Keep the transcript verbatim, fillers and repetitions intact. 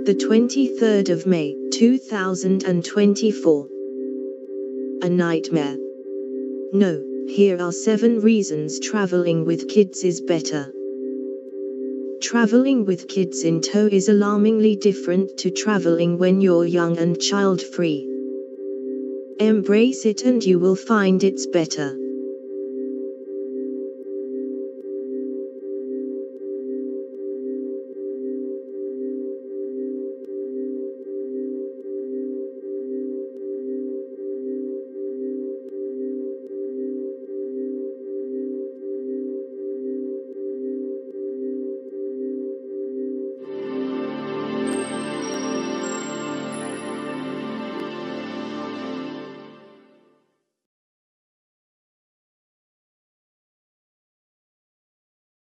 the twenty-third of May, two thousand twenty-four. A nightmare? No, here are seven reasons traveling with kids is better. Traveling with kids in tow is alarmingly different to traveling when you're young and child-free. Embrace it and you will find it's better.